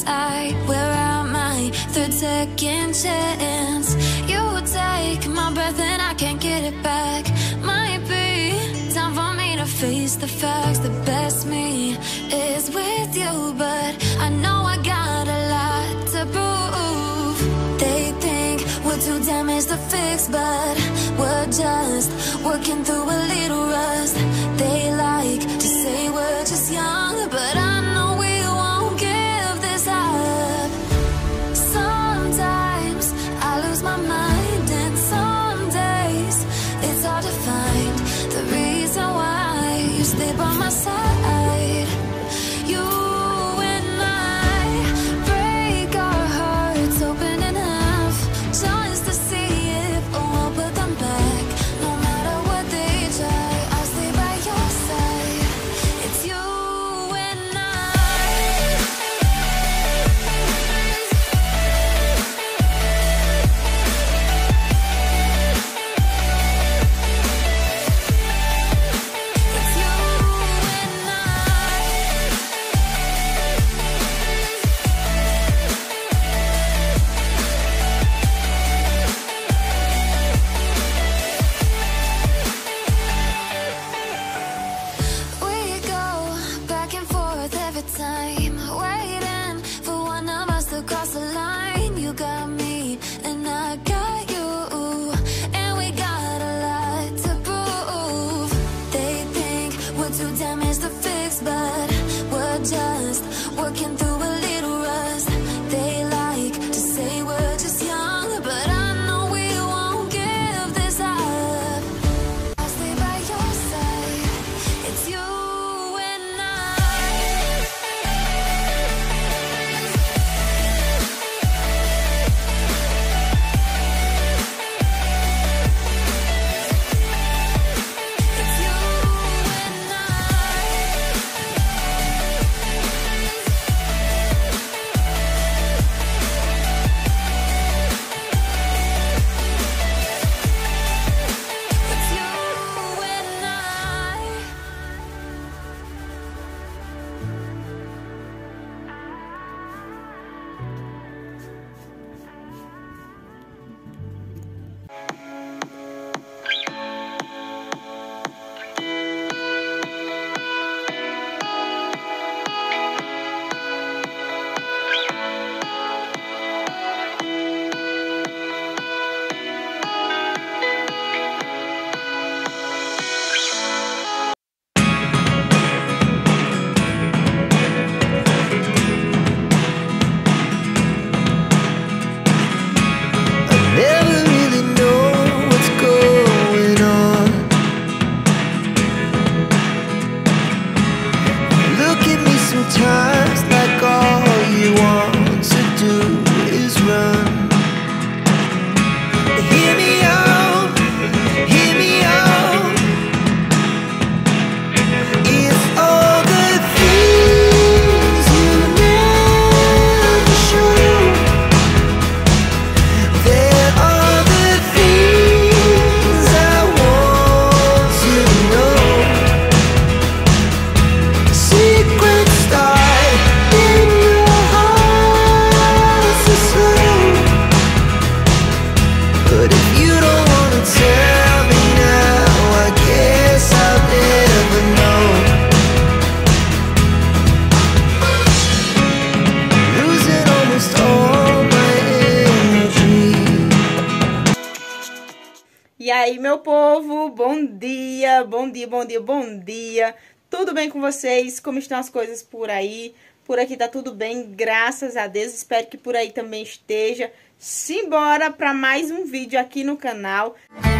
I, where am I? Third, second chance. You take my breath and I can't get it back. Might be time for me to face the facts. The best me is with you, but I know I got a lot to prove. They think we're too damaged to fix, but we're just working through a little rust. They like to say we're just young, but I know we won't give this up. Sometimes I lose my mind, and some days it's hard to find the reason why you stay by my side. You and I break our hearts open in half, just to see if we'll put them back. No matter what they try, I'll stay by your side. It's you and I. It's you and I. We go back and forth every time, waiting for one of us to cross the line. You got me and I got you, and we got a lot to prove. They think we're too damaged to fix, but we're just working through a little rust. They like to say we're just young, but I know we won't give this up. I'll stay by your side. It's you and I. It's you and It's you and I. Never really know what's going on. Look at me sometimes like all you want to do is run. Hear me out, hear me out. It's all the things you never show. There are the things I want to know. Secrets start in your heart so slow. But if you don't wanna tell me now, I guess I'll never know. Losing almost all my energy. E aí, meu povo, bom dia, bom dia, bom dia, bom dia. Tudo bem com vocês? Como estão as coisas por aí? Por aqui tá tudo bem, graças a Deus. Espero que por aí também esteja. Simbora para mais um vídeo aqui no canal.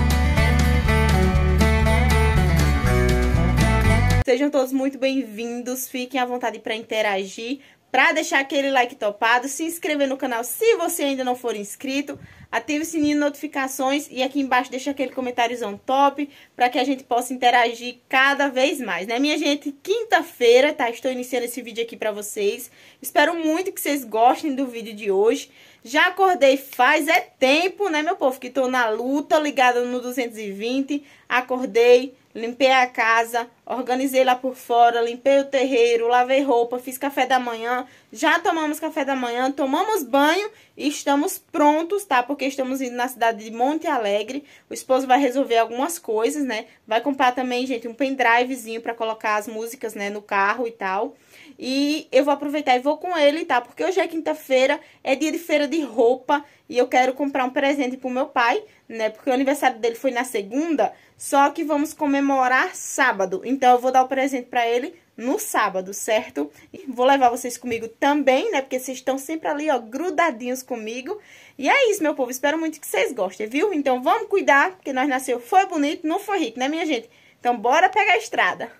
Sejam todos muito bem-vindos. Fiquem à vontade para interagir, para deixar aquele like topado, se inscrever no canal se você ainda não for inscrito, ative o sininho de notificações e aqui embaixo deixa aquele comentáriozão top para que a gente possa interagir cada vez mais, né, minha gente? Quinta-feira, tá? Estou iniciando esse vídeo aqui para vocês. Espero muito que vocês gostem do vídeo de hoje. Já acordei faz tempo, né, meu povo, que tô na luta, ligada no 220. Acordei, limpei a casa, organizei lá por fora, limpei o terreiro, lavei roupa, fiz café da manhã. Já tomamos café da manhã, tomamos banho e estamos prontos, tá? Porque estamos indo na cidade de Monte Alegre. O esposo vai resolver algumas coisas, né? Vai comprar também, gente, um pendrivezinho pra colocar as músicas, né, no carro e tal. E eu vou aproveitar e vou com ele, tá? Porque hoje é quinta-feira, é dia de feira de roupa e eu quero comprar um presente pro meu pai, né? Porque o aniversário dele foi na segunda, só que vamos comemorar sábado. Então, eu vou dar o presente pra ele no sábado, certo? E vou levar vocês comigo também, né? Porque vocês estão sempre ali, ó, grudadinhos comigo. E é isso, meu povo. Espero muito que vocês gostem, viu? Então, vamos cuidar, porque nós nasceu, foi bonito, não foi rico, né, minha gente? Então, bora pegar a estrada.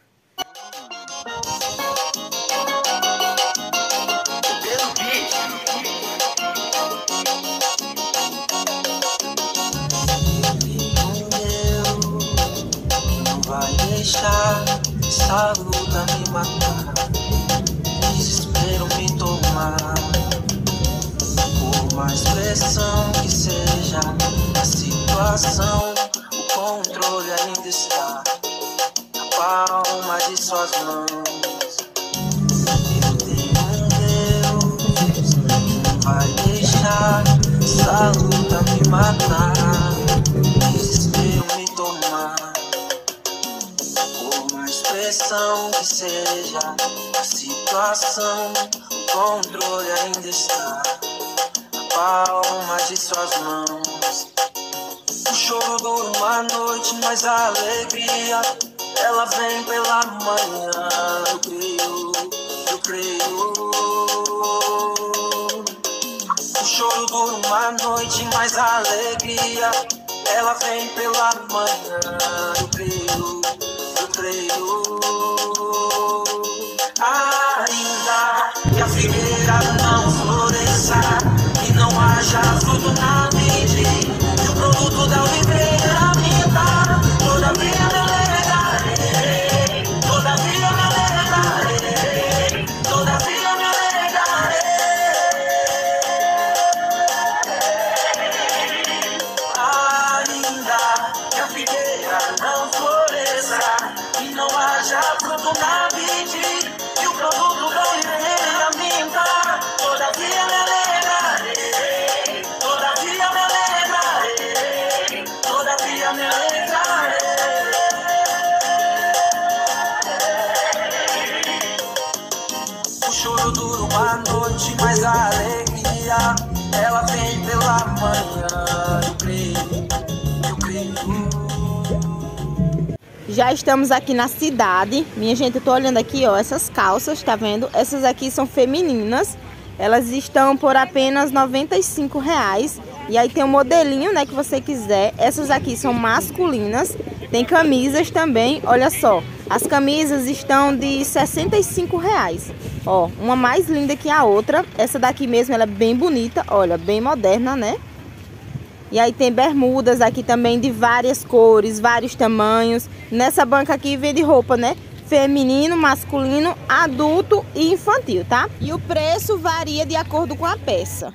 Essa luta me matar, desespero me tomar. Por mais pressão que seja a situação, o controle ainda está na palma de suas mãos. Eu tenho um Deus que não vai deixar essa luta me matar, desespero me tomar. Pressão que seja a situação, o controle ainda está na palma de suas mãos. O choro dura uma noite, mas a alegria ela vem pela manhã. Eu creio. O choro dura uma noite, mas a alegria ela vem pela manhã. Eu creio. Ainda que a figueira não floresça e não haja fruto na vide, e o produto da oliveira minta, todavia me alegrarei, todavia me alegrarei, todavia me alegrarei. Ainda que a figueira não floresça e não haja fruto na vide, e o produto da oliveira minta, todavia me alegrarei, todavia me alegrarei, todavia me alegrarei. O choro dura uma noite, mas a alegria ela vem pela manhã. Eu creio. Já estamos aqui na cidade. Minha gente, eu tô olhando aqui, ó, essas calças, tá vendo? Essas aqui são femininas. Elas estão por apenas R$95. E aí tem um modelinho, né, que você quiser. Essas aqui são masculinas. Tem camisas também, olha só. As camisas estão de R$65. Ó, uma mais linda que a outra. Essa daqui mesmo, ela é bem bonita, olha, bem moderna, né? E aí tem bermudas aqui também de várias cores, vários tamanhos. Nessa banca aqui vende roupa, né? Feminino, masculino, adulto e infantil, tá? E o preço varia de acordo com a peça.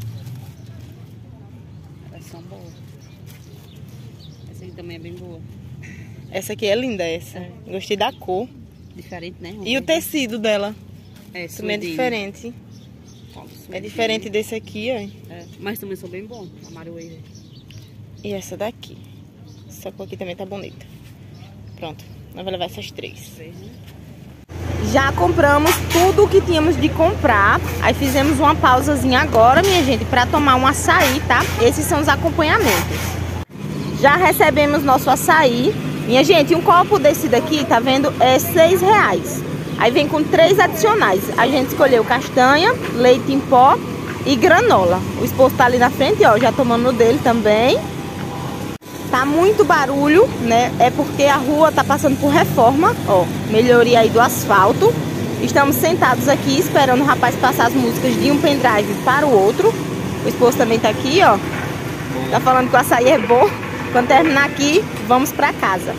Elas são boas. Essa aqui também é bem boa. Essa aqui é linda, essa. É. Gostei da cor. Diferente, né? E o tecido dela? É, também é diferente. É diferente desse aqui, ó. É, mas também são bem bons, a Marueira. E essa daqui. Essa cor aqui também tá bonita. Pronto, nós vamos levar essas três. Já compramos tudo o que tínhamos de comprar. Aí fizemos uma pausazinha agora, minha gente, pra tomar um açaí, tá? Esses são os acompanhamentos. Já recebemos nosso açaí. Minha gente, um copo desse daqui, tá vendo? É R$6. Aí vem com 3 adicionais. A gente escolheu castanha, leite em pó e granola. O esposo tá ali na frente, ó, já tomando o dele também. Tá muito barulho, né? É porque a rua tá passando por reforma, ó. Melhoria aí do asfalto. Estamos sentados aqui esperando o rapaz passar as músicas de um pendrive para o outro. O esposo também tá aqui, ó. Tá falando que o açaí é bom. Quando terminar aqui, vamos pra casa.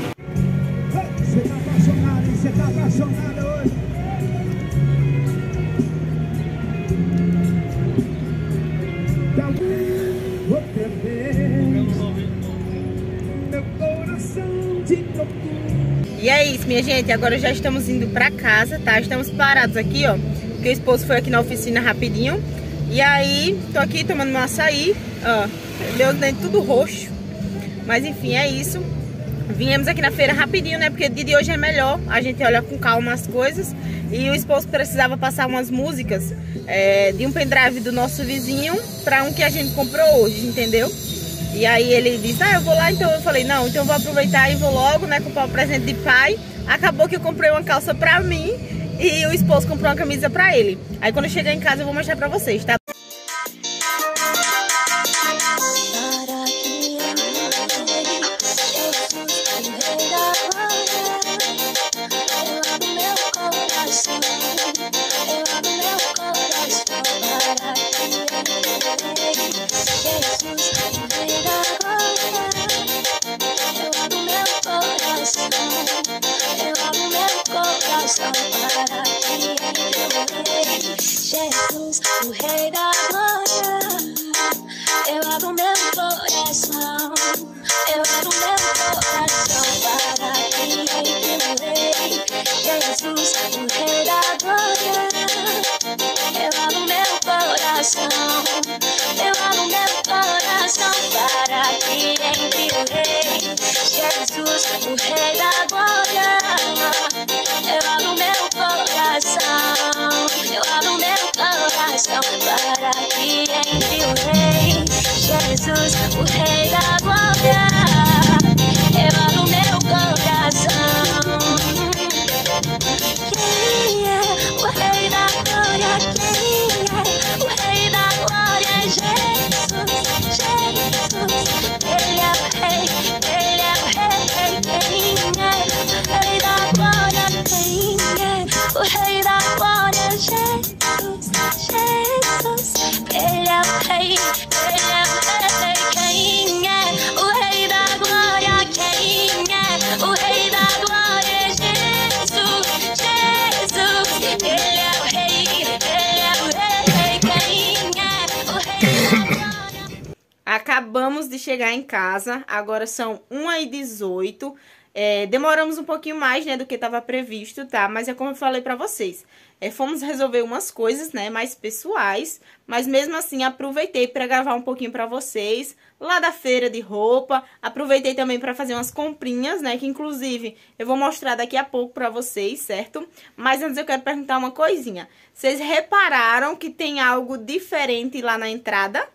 Você tá apaixonada hoje? Vou perder meu coração de loucura. E é isso, minha gente. Agora já estamos indo pra casa, tá? Estamos parados aqui, ó. Porque o esposo foi aqui na oficina rapidinho. E aí, tô aqui tomando meu açaí. Ó, meus dentes tudo roxo. Mas enfim, é isso. Viemos aqui na feira rapidinho, né? Porque o dia de hoje é melhor. A gente olha com calma as coisas. E o esposo precisava passar umas músicas de um pendrive do nosso vizinho pra um que a gente comprou hoje, entendeu? E aí ele disse, eu vou lá, então eu falei, não, então eu vou aproveitar e vou logo, né, comprar um presente de pai. Acabou que eu comprei uma calça pra mim e o esposo comprou uma camisa pra ele. Aí quando eu chegar em casa eu vou mostrar pra vocês, tá? Jesus, o Rei da Glória, eu abro meu coração, eu abro meu coração para ti, Rei. Jesus, o Rei da Glória, eu abro meu coração, eu abro meu coração para ti, Rei. Jesus, o Rei da Glória, eu abro meu coração, eu abro meu coração para ti, Rei. Jesus, o Rei da Glória, eu abro meu coração. Quem é o Rei da Glória? Quem é o Rei da Glória? Jesus, Jesus, Ele é o Rei, Ele é o Rei. Quem é o Rei da Glória? Quem é o Rei da Glória? Jesus, Jesus, Ele é o Rei, Ele é o Rei. Quem é o Rei da Glória? Quem é o Rei da Glória? Jesus, Jesus, Ele é o Rei, Ele é o Rei. Quem é o Rei da Glória? Acabamos de chegar em casa, agora são 1h18. Demoramos um pouquinho mais, né, do que estava previsto, tá? Mas é como eu falei pra vocês, fomos resolver umas coisas, né, mais pessoais, mas mesmo assim aproveitei para gravar um pouquinho pra vocês, lá da feira de roupa. Aproveitei também para fazer umas comprinhas, né, que inclusive eu vou mostrar daqui a pouco pra vocês, certo? Mas antes eu quero perguntar uma coisinha. Vocês repararam que tem algo diferente lá na entrada?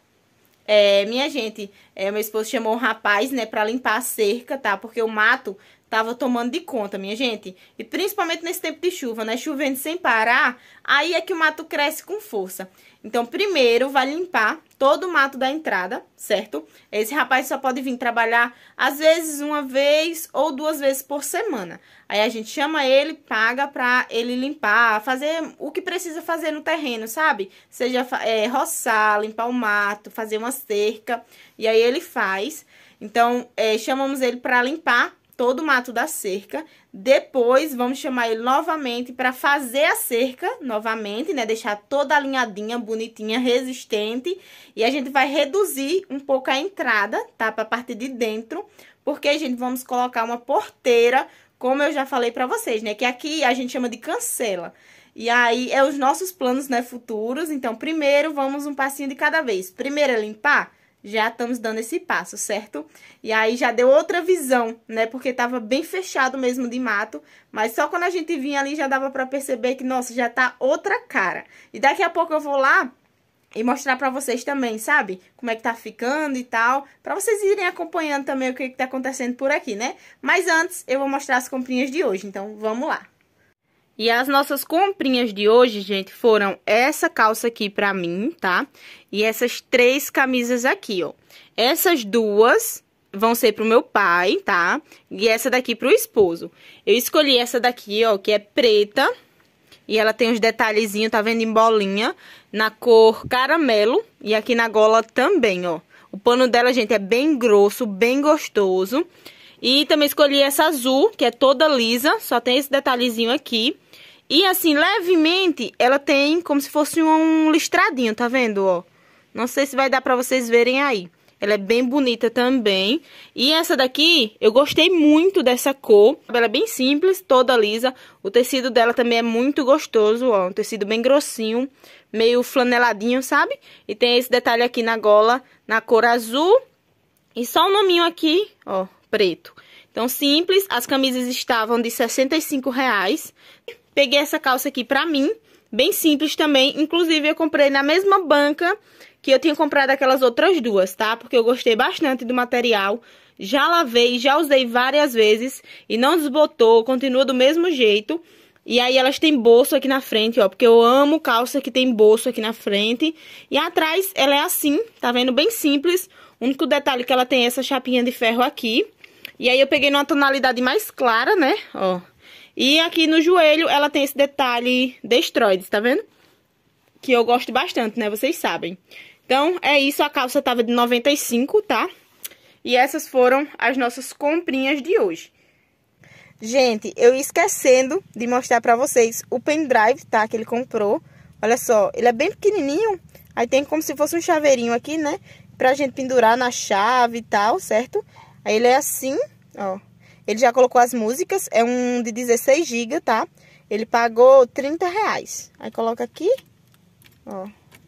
Minha gente, meu esposo chamou um rapaz, né, pra limpar a cerca, tá? Porque o mato tava tomando de conta, minha gente. E principalmente nesse tempo de chuva, né? Chovendo sem parar, aí é que o mato cresce com força. Então, primeiro vai limpar todo o mato da entrada, certo? Esse rapaz só pode vir trabalhar, às vezes, uma vez ou 2 vezes por semana. Aí a gente chama ele, paga pra ele limpar, fazer o que precisa fazer no terreno, sabe? Seja roçar, limpar o mato, fazer uma cerca. E aí ele faz. Então, chamamos ele pra limpar todo o mato da cerca. Depois vamos chamar ele novamente para fazer a cerca novamente, né? Deixar toda alinhadinha, bonitinha, resistente. E a gente vai reduzir um pouco a entrada, tá? Para a parte de dentro, porque a gente vamos colocar uma porteira, como eu já falei para vocês, né? Que aqui a gente chama de cancela. E aí os nossos planos, né, futuros. Então, primeiro vamos um passinho de cada vez. Primeiro é limpar. Já estamos dando esse passo, certo? E aí já deu outra visão, né? Porque tava bem fechado mesmo de mato. Mas só quando a gente vinha ali já dava pra perceber que, nossa, já tá outra cara. E daqui a pouco eu vou lá e mostrar pra vocês também, sabe? Como é que tá ficando e tal. Pra vocês irem acompanhando também o que tá acontecendo por aqui, né? Mas antes eu vou mostrar as comprinhas de hoje. Então, vamos lá. E as nossas comprinhas de hoje, gente, foram essa calça aqui pra mim, tá? E essas 3 camisas aqui, ó. Essas 2 vão ser pro meu pai, tá? E essa daqui pro esposo. Eu escolhi essa daqui, ó, que é preta. E ela tem uns detalhezinhos, tá vendo, em bolinha, na cor caramelo. E aqui na gola também, ó. O pano dela, gente, é bem grosso, bem gostoso. E também escolhi essa azul, que é toda lisa, só tem esse detalhezinho aqui. E assim, levemente, ela tem como se fosse um listradinho, tá vendo, ó? Não sei se vai dar pra vocês verem aí. Ela é bem bonita também. E essa daqui, eu gostei muito dessa cor. Ela é bem simples, toda lisa. O tecido dela também é muito gostoso, ó. Um tecido bem grossinho, meio flaneladinho, sabe? E tem esse detalhe aqui na gola, na cor azul. E só o nominho aqui, ó, preto. Então, simples. As camisas estavam de R$65. Peguei essa calça aqui pra mim. Bem simples também. Inclusive, eu comprei na mesma banca que eu tinha comprado aquelas outras duas, tá? Porque eu gostei bastante do material. Já lavei, já usei várias vezes e não desbotou, continua do mesmo jeito. E aí elas têm bolso aqui na frente, ó, porque eu amo calça que tem bolso aqui na frente. E atrás ela é assim, tá vendo? Bem simples. O único detalhe é que ela tem essa chapinha de ferro aqui. E aí eu peguei numa tonalidade mais clara, né? Ó. E aqui no joelho ela tem esse detalhe destroides, tá vendo? Que eu gosto bastante, né? Vocês sabem. Então, é isso. A calça tava de 95, tá? E essas foram as nossas comprinhas de hoje. Gente, eu ia esquecendo de mostrar pra vocês o pendrive, tá? Que ele comprou. Olha só, ele é bem pequenininho. Aí tem como se fosse um chaveirinho aqui, né? Pra gente pendurar na chave e tal, certo? Aí ele é assim, ó. Ele já colocou as músicas. É um de 16 GB, tá? Ele pagou R$30. Aí coloca aqui, ó.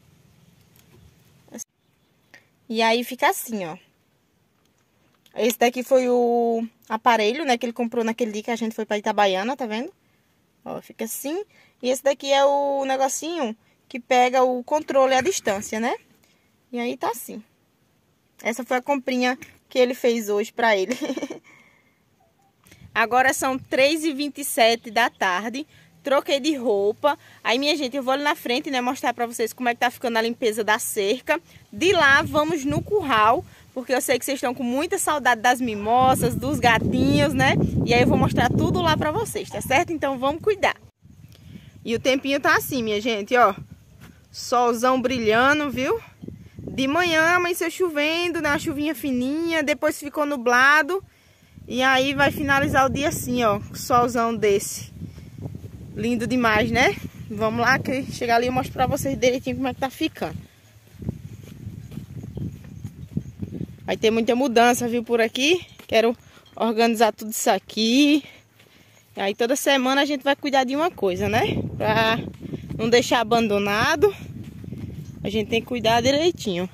E aí fica assim, ó. Esse daqui foi o aparelho, né, que ele comprou naquele dia que a gente foi pra Itabaiana, tá vendo? Ó, fica assim. E esse daqui é o negocinho que pega o controle à distância, né? E aí tá assim. Essa foi a comprinha que ele fez hoje pra ele. Agora são 3h27 da tarde. Troquei de roupa. Aí, minha gente, eu vou ali na frente, né, mostrar pra vocês como é que tá ficando a limpeza da cerca. De lá, vamos no curral, porque eu sei que vocês estão com muita saudade das mimosas, dos gatinhos, né? E aí eu vou mostrar tudo lá pra vocês, tá certo? Então, vamos cuidar. E o tempinho tá assim, minha gente, ó. Solzão brilhando, viu? De manhã amanheceu chovendo, né? Uma chuvinha fininha, depois ficou nublado. E aí vai finalizar o dia assim, ó, solzão desse. Lindo demais, né? Vamos lá, que chegar ali eu mostro pra vocês direitinho como é que tá ficando. Vai ter muita mudança, viu, por aqui. Quero organizar tudo isso aqui. E aí toda semana a gente vai cuidar de uma coisa, né? Pra não deixar abandonado. A gente tem que cuidar direitinho.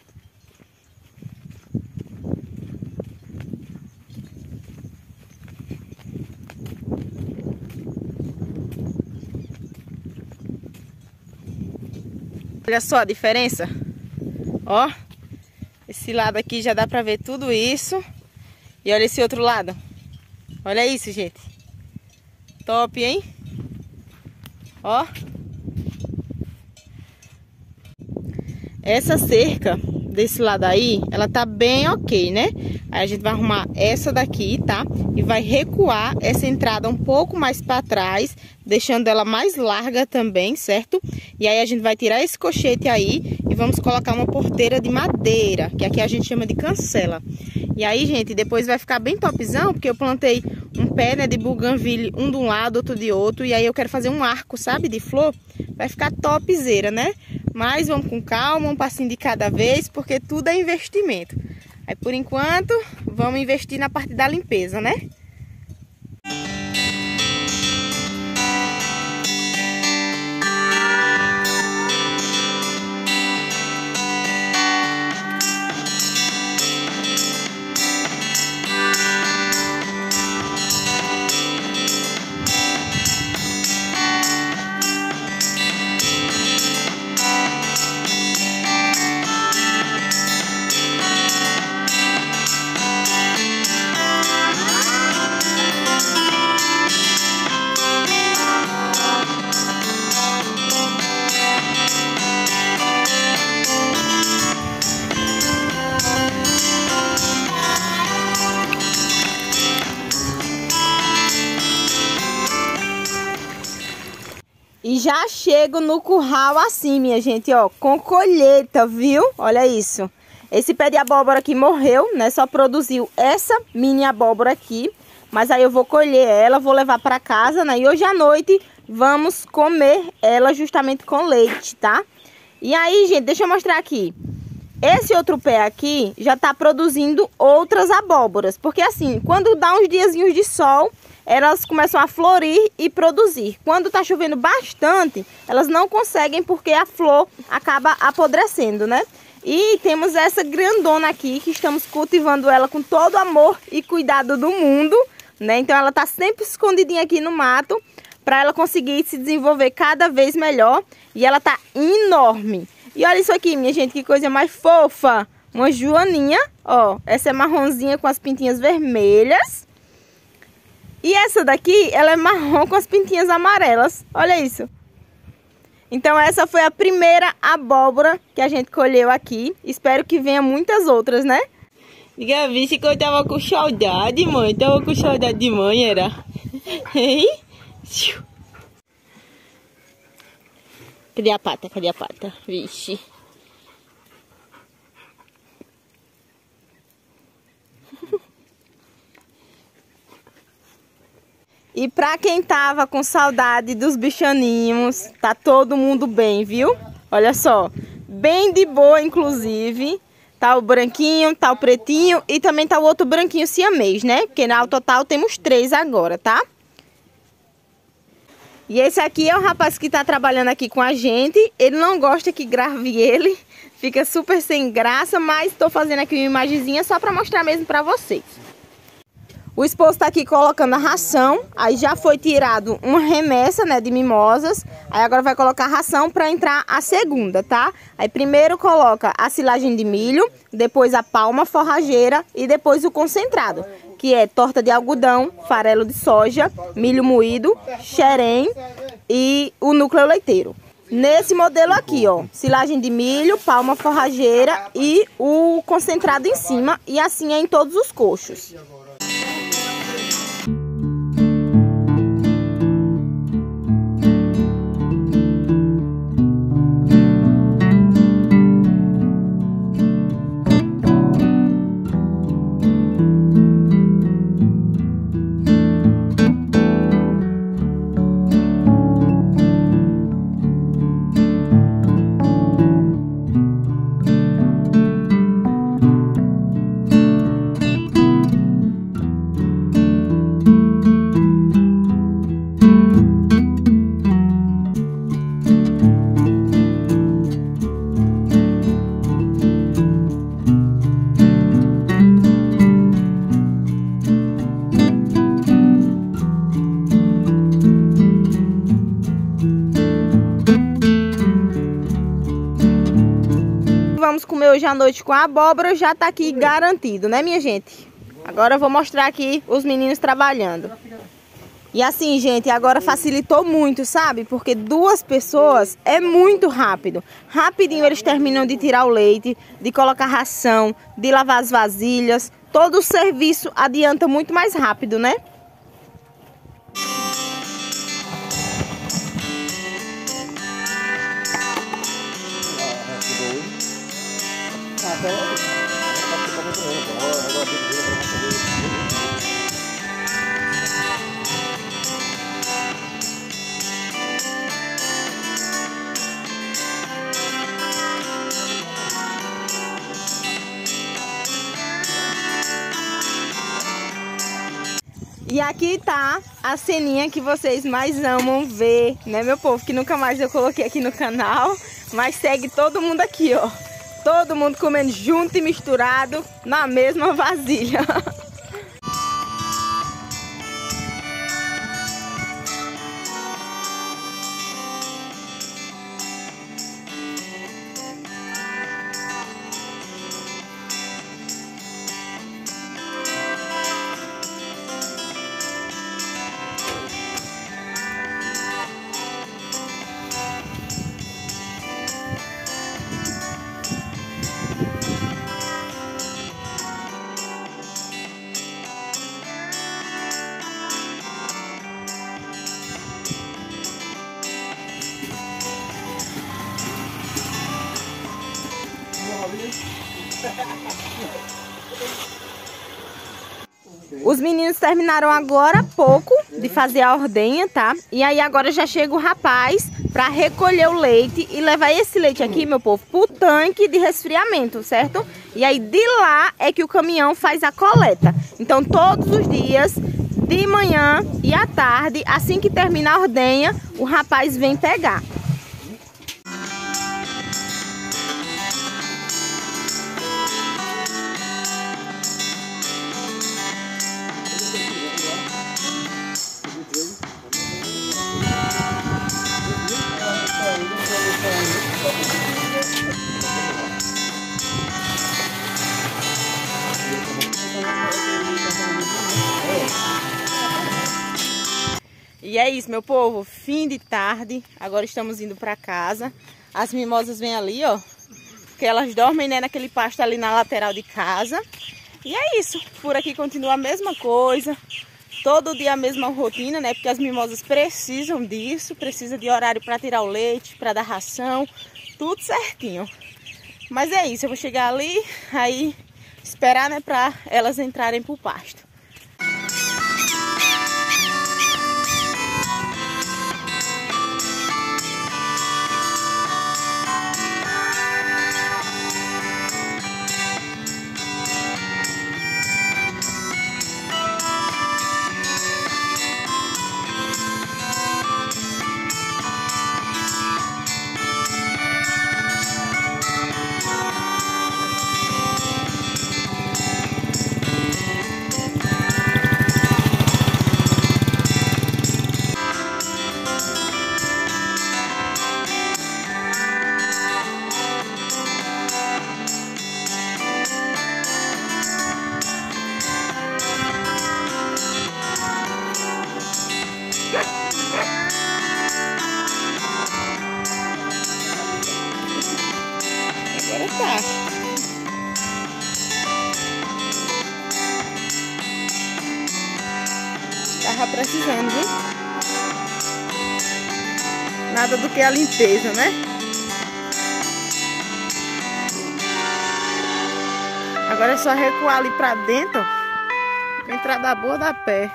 Olha só a diferença. Ó. Esse lado aqui já dá pra ver tudo isso. E olha esse outro lado. Olha isso, gente. Top, hein? Ó. Essa cerca desse lado aí, ela tá bem ok, né? Aí a gente vai arrumar essa daqui, tá? E vai recuar essa entrada um pouco mais pra trás, deixando ela mais larga também, certo? E aí a gente vai tirar esse cochete aí e vamos colocar uma porteira de madeira, que aqui a gente chama de cancela. E aí, gente, depois vai ficar bem topzão, porque eu plantei um pé, né, de bougainville, um de um lado, outro de outro. E aí eu quero fazer um arco, sabe, de flor. Vai ficar topzera, né? Mas vamos com calma, um passinho de cada vez, porque tudo é investimento. Aí, por enquanto, vamos investir na parte da limpeza, né? E já chego no curral assim, minha gente, ó, com colheita, viu? Olha isso. Esse pé de abóbora aqui morreu, né? Só produziu essa mini abóbora aqui. Mas aí eu vou colher ela, vou levar pra casa, né? E hoje à noite vamos comer ela justamente com leite, tá? E aí, gente, deixa eu mostrar aqui. Esse outro pé aqui já tá produzindo outras abóboras, porque assim, quando dá uns diazinhos de sol, elas começam a florir e produzir. Quando tá chovendo bastante, elas não conseguem porque a flor acaba apodrecendo, né? E temos essa grandona aqui, que estamos cultivando ela com todo o amor e cuidado do mundo, né? Então ela tá sempre escondidinha aqui no mato, para ela conseguir se desenvolver cada vez melhor. E ela tá enorme. E olha isso aqui, minha gente, que coisa mais fofa. Uma joaninha, ó. Essa é marronzinha com as pintinhas vermelhas. E essa daqui, ela é marrom com as pintinhas amarelas. Olha isso. Então essa foi a primeira abóbora que a gente colheu aqui. Espero que venha muitas outras, né? Diga, vixe, que eu tava com saudade, mãe. Tava com saudade de mãe, era? Hein? Cadê a pata? Cadê a pata? Vixe. E pra quem tava com saudade dos bichaninhos, tá todo mundo bem, viu? Olha só, bem de boa, inclusive. Tá o branquinho, tá o pretinho e também tá o outro branquinho siamês, né? Porque ao total temos 3 agora, tá? E esse aqui é o rapaz que tá trabalhando aqui com a gente. Ele não gosta que grave ele, fica super sem graça, mas tô fazendo aqui uma imagenzinha só pra mostrar mesmo pra vocês. O esposo tá aqui colocando a ração, aí já foi tirado uma remessa, né, de mimosas. Aí agora vai colocar a ração para entrar a segunda, tá? Aí primeiro coloca a silagem de milho, depois a palma forrageira e depois o concentrado, que é torta de algodão, farelo de soja, milho moído, xerém e o núcleo leiteiro. Nesse modelo aqui, ó, silagem de milho, palma forrageira e o concentrado em cima, e assim é em todos os coxos. Vamos comer hoje à noite com a abóbora, já tá aqui garantido, né, minha gente? Agora eu vou mostrar aqui os meninos trabalhando. E assim, gente, agora facilitou muito, sabe? Porque 2 pessoas é muito rápido. Rapidinho eles terminam de tirar o leite, de colocar ração, de lavar as vasilhas. Todo o serviço adianta muito mais rápido, né? E aqui tá a ceninha que vocês mais amam ver, né, meu povo? Que nunca mais eu coloquei aqui no canal, mas segue todo mundo aqui, ó. Todo mundo comendo junto e misturado na mesma vasilha. Os meninos terminaram agora há pouco de fazer a ordenha, tá? E aí agora já chega o rapaz pra recolher o leite e levar esse leite aqui, meu povo, pro tanque de resfriamento, certo? E aí de lá é que o caminhão faz a coleta. Então todos os dias, de manhã e à tarde, assim que termina a ordenha, o rapaz vem pegar. E é isso, meu povo, fim de tarde, agora estamos indo para casa. As mimosas vêm ali, ó, porque elas dormem, né, naquele pasto ali na lateral de casa. E é isso, por aqui continua a mesma coisa, todo dia a mesma rotina, né, porque as mimosas precisam disso, precisa de horário para tirar o leite, para dar ração, tudo certinho. Mas é isso, eu vou chegar ali, aí esperar, né, para elas entrarem pro pasto. Agora tá. Tava precisando, viu? Nada do que a limpeza, né? Agora é só recuar ali pra dentro, ó. Entrada boa da pé.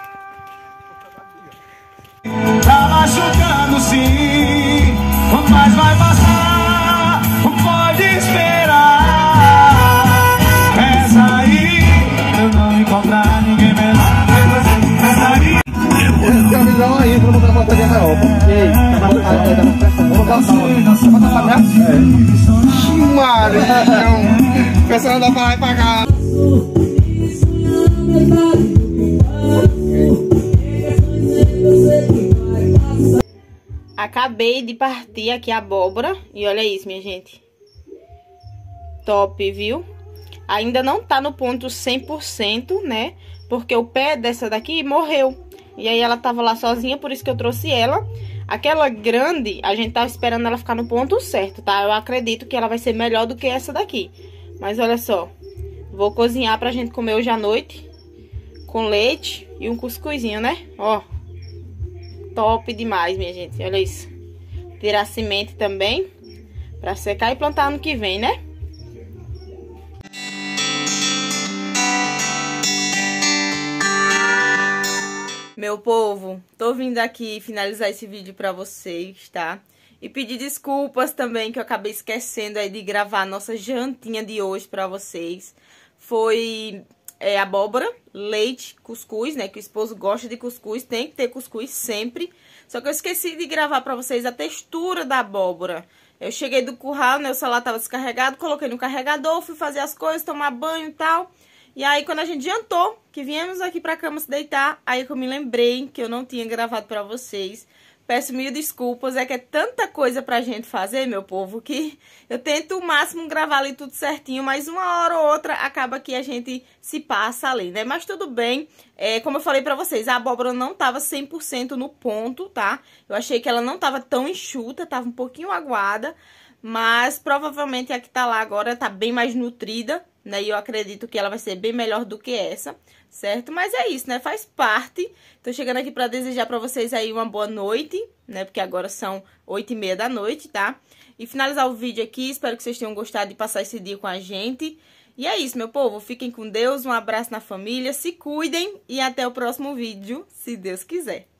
Tá machucando sim, mas vai passar, pode esperar. Reza aí, eu não encontrar ninguém melhor que você. Reza aí. Tem uma visão aí, pra botar uma coisa maior. Ei, vamos botar o sal. Você vai botar pra mim? É. Mano, pensando não dá pra lá e pra cá. Acabei de partir aqui a abóbora e olha isso, minha gente. Top, viu? Ainda não tá no ponto 100%, né? Porque o pé dessa daqui morreu. E aí ela tava lá sozinha, por isso que eu trouxe ela. Aquela grande, a gente tava esperando ela ficar no ponto certo, tá? Eu acredito que ela vai ser melhor do que essa daqui. Mas olha só, vou cozinhar pra gente comer hoje à noite. Com leite e um cuscuzinho, né? Ó. Top demais, minha gente. Olha isso. Tirar a semente também. Pra secar e plantar ano que vem, né? Meu povo, tô vindo aqui finalizar esse vídeo pra vocês, tá? E pedir desculpas também que eu acabei esquecendo aí de gravar a nossa jantinha de hoje pra vocês. Foi abóbora, leite, cuscuz, né? Que o esposo gosta de cuscuz, tem que ter cuscuz sempre. Só que eu esqueci de gravar pra vocês a textura da abóbora. Eu cheguei do curral, né? O celular tava descarregado, coloquei no carregador, fui fazer as coisas, tomar banho e tal. E aí, quando a gente jantou, que viemos aqui pra cama se deitar, aí que eu me lembrei que eu não tinha gravado pra vocês. Peço mil desculpas, é que é tanta coisa pra gente fazer, meu povo, que eu tento o máximo gravar ali tudo certinho, mas uma hora ou outra acaba que a gente se passa ali, né? Mas tudo bem, como eu falei pra vocês, a abóbora não tava 100% no ponto, tá? Eu achei que ela não tava tão enxuta, tava um pouquinho aguada, mas provavelmente a que tá lá agora tá bem mais nutrida, né? E eu acredito que ela vai ser bem melhor do que essa, certo? Mas é isso, né? Faz parte. Tô chegando aqui pra desejar pra vocês aí uma boa noite, né? Porque agora são 8h30 da noite, tá? E finalizar o vídeo aqui. Espero que vocês tenham gostado de passar esse dia com a gente. E é isso, meu povo. Fiquem com Deus, um abraço na família, se cuidem e até o próximo vídeo, se Deus quiser.